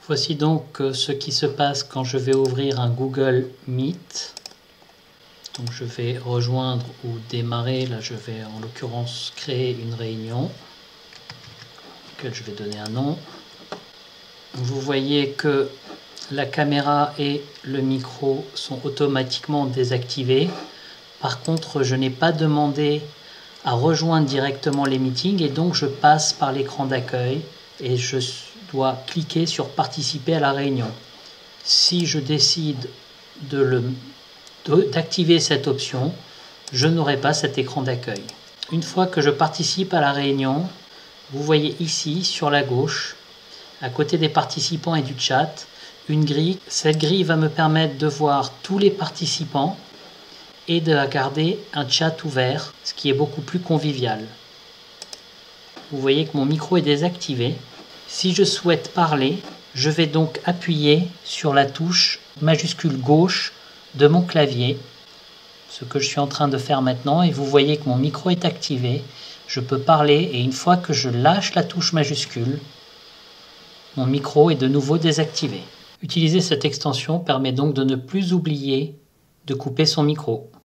Voici donc ce qui se passe quand je vais ouvrir un Google Meet. Donc je vais rejoindre ou démarrer, là je vais en l'occurrence créer une réunion, à laquelle je vais donner un nom. Vous voyez que la caméra et le micro sont automatiquement désactivés. Par contre, je n'ai pas demandé à rejoindre directement les meetings et donc je passe par l'écran d'accueil et je dois cliquer sur participer à la réunion. Si je décide d'activer cette option, je n'aurai pas cet écran d'accueil. Une fois que je participe à la réunion, vous voyez ici sur la gauche, à côté des participants et du chat, une grille. Cette grille va me permettre de voir tous les participants et de garder un chat ouvert, ce qui est beaucoup plus convivial. Vous voyez que mon micro est désactivé. Si je souhaite parler, je vais donc appuyer sur la touche majuscule gauche de mon clavier, ce que je suis en train de faire maintenant, et vous voyez que mon micro est activé. Je peux parler et une fois que je lâche la touche majuscule, mon micro est de nouveau désactivé. Utiliser cette extension permet donc de ne plus oublier de couper son micro.